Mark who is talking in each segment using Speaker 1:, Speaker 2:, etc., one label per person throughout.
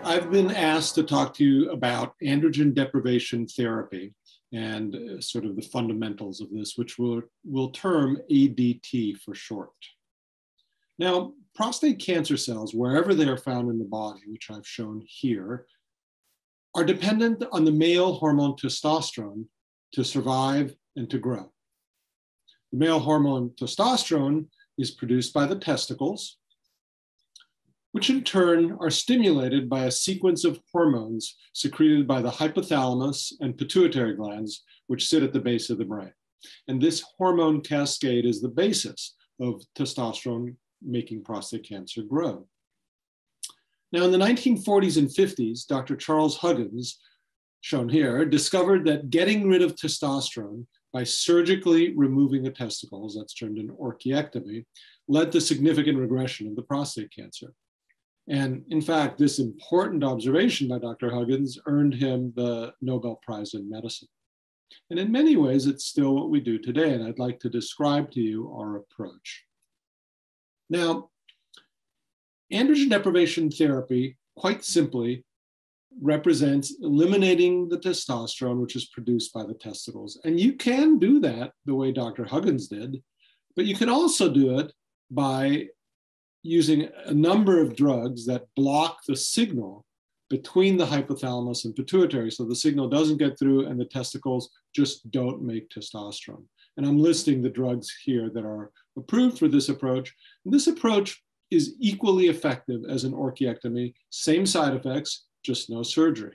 Speaker 1: I've been asked to talk to you about androgen deprivation therapy and sort of the fundamentals of this, which we'll term ADT for short. Now, prostate cancer cells, wherever they are found in the body, which I've shown here, are dependent on the male hormone testosterone to survive and to grow. The male hormone testosterone is produced by the testicles, which in turn are stimulated by a sequence of hormones secreted by the hypothalamus and pituitary glands, which sit at the base of the brain. And this hormone cascade is the basis of testosterone making prostate cancer grow. Now, in the 1940s and 50s, Dr. Charles Huggins, shown here, discovered that getting rid of testosterone by surgically removing the testicles, that's termed an orchiectomy, led to significant regression of the prostate cancer. And in fact, this important observation by Dr. Huggins earned him the Nobel Prize in Medicine. And in many ways, it's still what we do today, and I'd like to describe to you our approach. Now, androgen deprivation therapy, quite simply, represents eliminating the testosterone which is produced by the testicles. And you can do that the way Dr. Huggins did, but you can also do it by using a number of drugs that block the signal between the hypothalamus and pituitary, so the signal doesn't get through and the testicles just don't make testosterone. And I'm listing the drugs here that are approved for this approach. And this approach is equally effective as an orchiectomy, same side effects, just no surgery.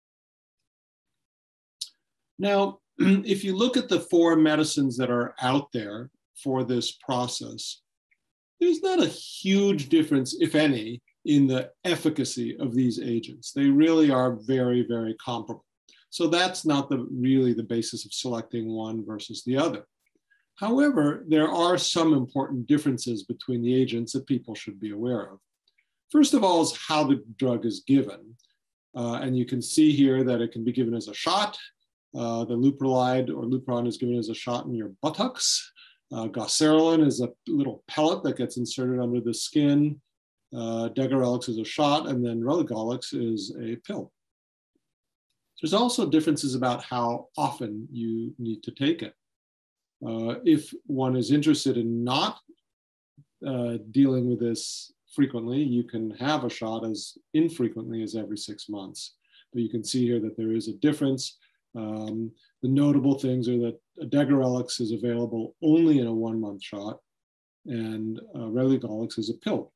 Speaker 1: Now, if you look at the 4 medicines that are out there for this process, there's not a huge difference, if any, in the efficacy of these agents. They really are very, very comparable. So that's not really the basis of selecting one versus the other. However, there are some important differences between the agents that people should be aware of. First of all is how the drug is given. And you can see here that it can be given as a shot. The Leuprolide or Lupron is given as a shot in your buttocks. Goserelin is a little pellet that gets inserted under the skin. Degarelix is a shot, and then Relugolix is a pill. There's also differences about how often you need to take it. If one is interested in not dealing with this frequently, you can have a shot as infrequently as every 6 months. But you can see here that there is a difference. The notable things are that Degarelix is available only in a 1-month shot, and Relugolix is a pill.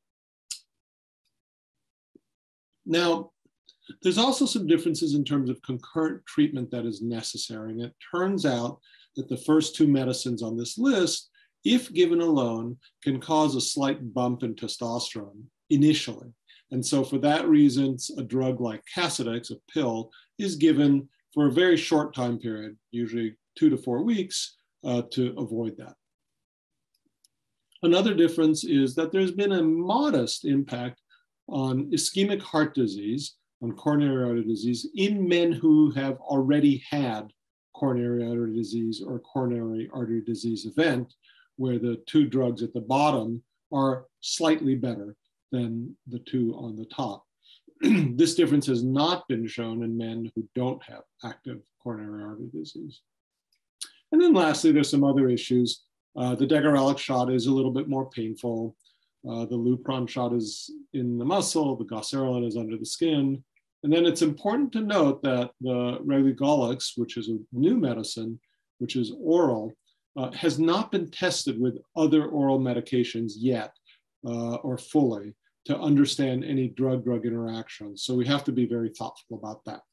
Speaker 1: Now, there's also some differences in terms of concurrent treatment that is necessary. And it turns out that the first 2 medicines on this list, if given alone, can cause a slight bump in testosterone initially. And so for that reason, a drug like Casodex, a pill, is given for a very short time period, usually 2 to 4 weeks, to avoid that. Another difference is that there's been a modest impact on ischemic heart disease, on coronary artery disease, in men who have already had coronary artery disease or coronary artery disease event, where the 2 drugs at the bottom are slightly better than the 2 on the top. This difference has not been shown in men who don't have active coronary artery disease. And then lastly, there's some other issues. The Degarelix shot is a little bit more painful. The Lupron shot is in the muscle. The Goserelin is under the skin. And then it's important to note that the Relugolix, which is a new medicine, which is oral, has not been tested with other oral medications yet or fully to understand any drug-drug interactions. So we have to be very thoughtful about that.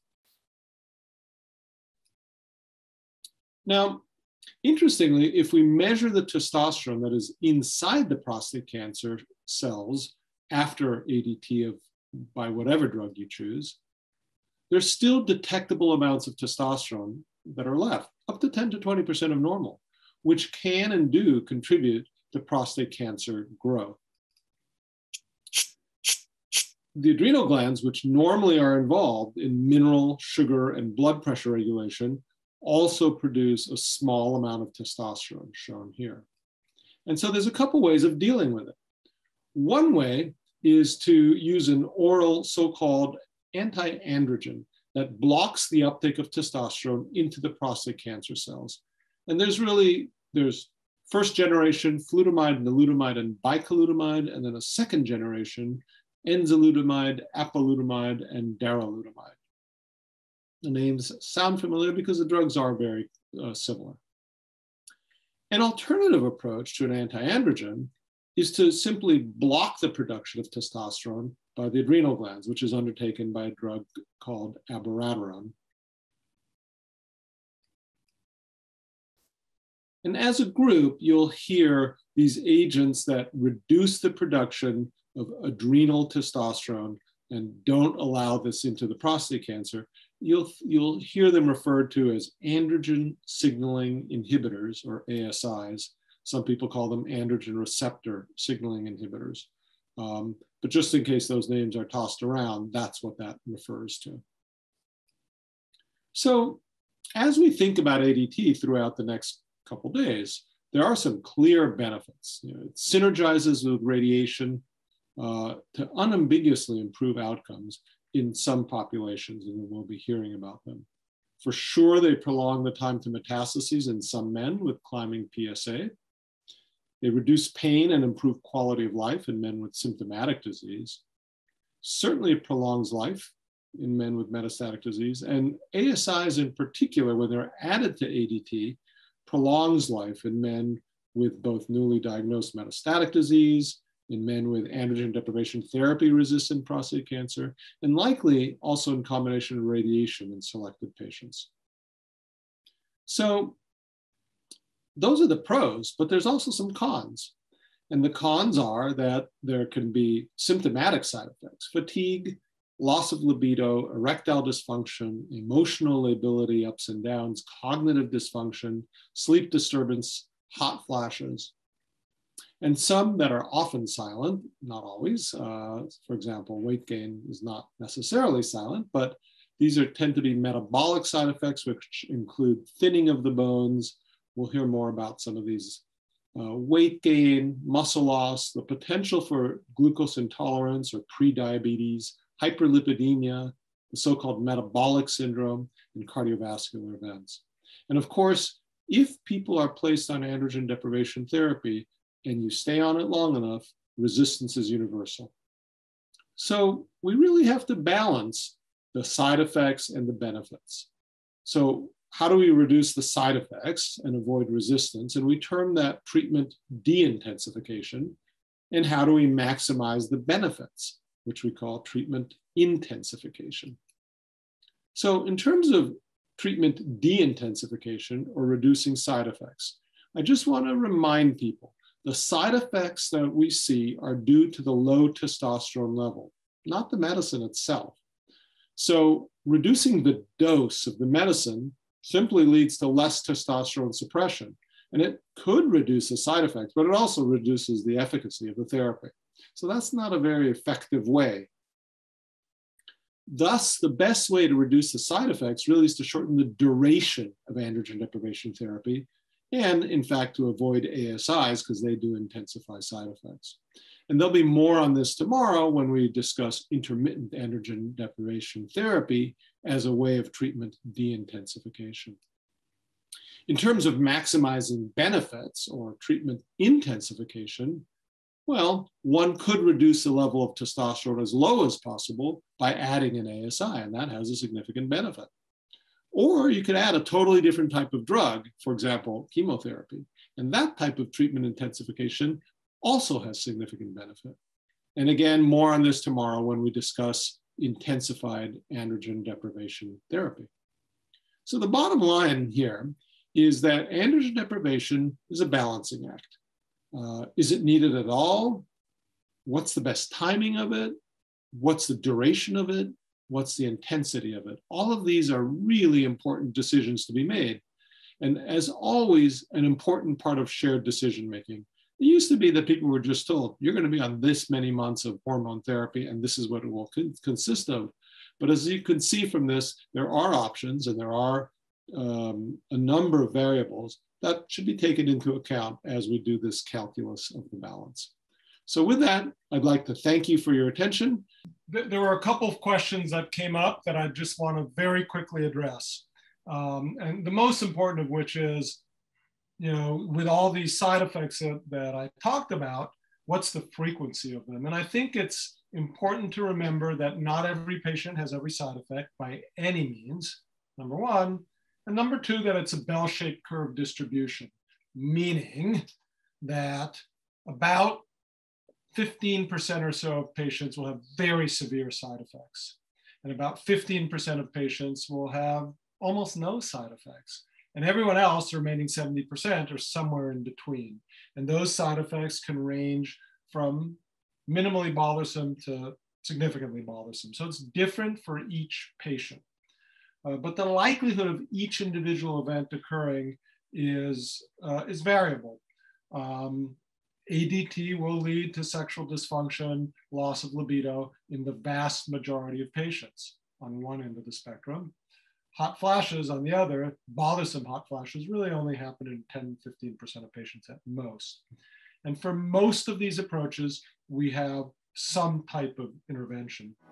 Speaker 1: Now, interestingly, if we measure the testosterone that is inside the prostate cancer cells after ADT by whatever drug you choose, there's still detectable amounts of testosterone that are left, up to 10 to 20% of normal, which can and do contribute to prostate cancer growth. The adrenal glands, which normally are involved in mineral, sugar, and blood pressure regulation, also produce a small amount of testosterone, shown here. And so there's a couple ways of dealing with it. One way is to use an oral so-called antiandrogen that blocks the uptake of testosterone into the prostate cancer cells. And there's first generation flutamide, nalutamide, and bicalutamide, and then a second generation enzalutamide, apalutamide, and darolutamide. The names sound familiar because the drugs are very similar. An alternative approach to an antiandrogen is to simply block the production of testosterone by the adrenal glands, which is undertaken by a drug called abiraterone. And as a group, you'll hear these agents that reduce the production of adrenal testosterone and don't allow this into the prostate cancer. You'll hear them referred to as androgen signaling inhibitors, or ASIs. Some people call them androgen receptor signaling inhibitors. But just in case those names are tossed around, that's what that refers to. So as we think about ADT throughout the next couple days, there are some clear benefits. It synergizes with radiation to unambiguously improve outcomes in some populations, and we'll be hearing about them. For sure, they prolong the time to metastases in some men with climbing PSA. They reduce pain and improve quality of life in men with symptomatic disease. Certainly, it prolongs life in men with metastatic disease. And ASIs in particular, when they're added to ADT, prolongs life in men with both newly diagnosed metastatic disease, in men with androgen deprivation therapy-resistant prostate cancer, and likely also in combination with radiation in selected patients. So those are the pros, but there's also some cons. And the cons are that there can be symptomatic side effects: fatigue, loss of libido, erectile dysfunction, emotional lability, ups and downs, cognitive dysfunction, sleep disturbance, hot flashes. And some that are often silent, not always. For example, weight gain is not necessarily silent, but these tend to be metabolic side effects, which include thinning of the bones. We'll hear more about some of these. Weight gain, muscle loss, the potential for glucose intolerance or prediabetes, hyperlipidemia, the so-called metabolic syndrome, and cardiovascular events. And of course, if people are placed on androgen deprivation therapy and you stay on it long enough, resistance is universal. So we really have to balance the side effects and the benefits. So how do we reduce the side effects and avoid resistance? And we term that treatment de-intensification. And how do we maximize the benefits, which we call treatment intensification? So in terms of treatment de-intensification or reducing side effects, I just want to remind people the side effects that we see are due to the low testosterone level, not the medicine itself. So reducing the dose of the medicine simply leads to less testosterone suppression. And it could reduce the side effects, but it also reduces the efficacy of the therapy. So that's not a very effective way. Thus, the best way to reduce the side effects really is to shorten the duration of androgen deprivation therapy, and in fact, to avoid ASIs because they do intensify side effects. And there'll be more on this tomorrow when we discuss intermittent androgen deprivation therapy as a way of treatment de-intensification. In terms of maximizing benefits or treatment intensification, well, one could reduce the level of testosterone as low as possible by adding an ASI, and that has a significant benefit. Or you could add a totally different type of drug, for example, chemotherapy, and that type of treatment intensification also has significant benefit. And again, more on this tomorrow when we discuss intensified androgen deprivation therapy. So the bottom line here is that androgen deprivation is a balancing act. Is it needed at all? What's the best timing of it? What's the duration of it? What's the intensity of it? All of these are really important decisions to be made. And as always, an important part of shared decision-making. It used to be that people were just told, you're going to be on this many months of hormone therapy, and this is what it will consist of. But as you can see from this, there are options, and there are a number of variables that should be taken into account as we do this calculus of the balance. So with that, I'd like to thank you for your attention.
Speaker 2: There were a couple of questions that came up that I just want to very quickly address. And the most important of which is, with all these side effects that I talked about, what's the frequency of them? And I think it's important to remember that not every patient has every side effect by any means, number one. And number two, that it's a bell-shaped curve distribution, meaning that about 15% or so of patients will have very severe side effects. And about 15% of patients will have almost no side effects. And everyone else, the remaining 70%, are somewhere in between. And those side effects can range from minimally bothersome to significantly bothersome. So it's different for each patient. But the likelihood of each individual event occurring is variable. ADT will lead to sexual dysfunction, loss of libido in the vast majority of patients on one end of the spectrum. Hot flashes on the other, bothersome hot flashes, really only happen in 10–15% of patients at most. And for most of these approaches, we have some type of intervention.